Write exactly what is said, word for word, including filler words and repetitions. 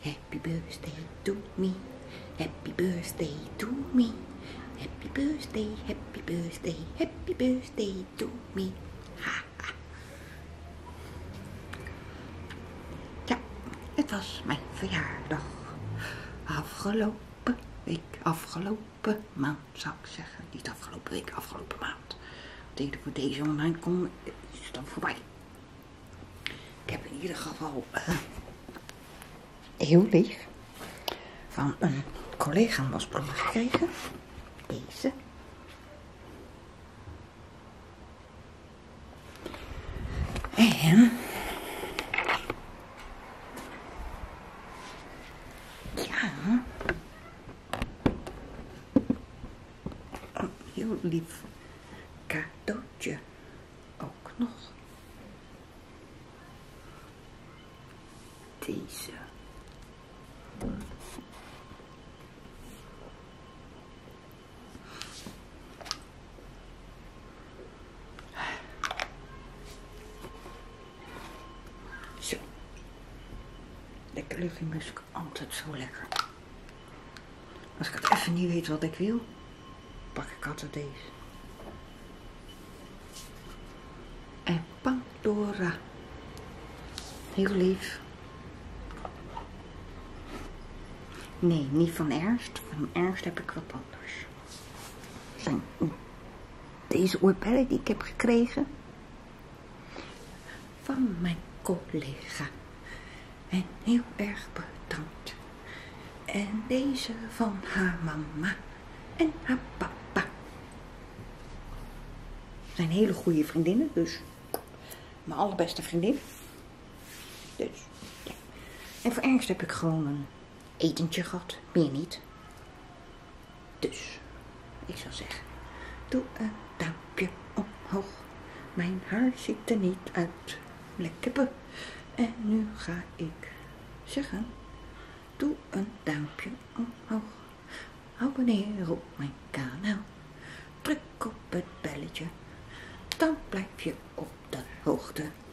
Happy birthday to me. Happy birthday to me. Happy birthday, happy birthday, happy birthday to me. Ha, ha. Ja, het was mijn verjaardag. Afgelopen week, afgelopen maand zou ik zeggen. Niet afgelopen week, afgelopen maand. Tegen voor deze online komt, is het dan voorbij. Ik heb in ieder geval uh, heel lief van een collega een wasbloemen gekregen. Deze. En ja, een heel lief cadeautje ook nog. Deze. Zo. Lekker luchtmusk, altijd zo lekker. Als ik het even niet weet wat ik wil, pak ik altijd deze. En Pandora. Heel lief. Nee, niet van Ernst. Van Ernst heb ik wat anders. Zijn deze oorbellen die ik heb gekregen van mijn collega. En heel erg bedankt. En deze van haar mama en haar papa. Zijn hele goede vriendinnen, dus mijn allerbeste vriendin. Dus, ja. En voor Ernst heb ik gewoon een etentje gehad, meer niet. Dus, ik zou zeggen, doe een duimpje omhoog. Mijn haar ziet er niet uit. Lekker be. En nu ga ik zeggen, doe een duimpje omhoog. Abonneer op mijn kanaal. Druk op het belletje. Dan blijf je op de hoogte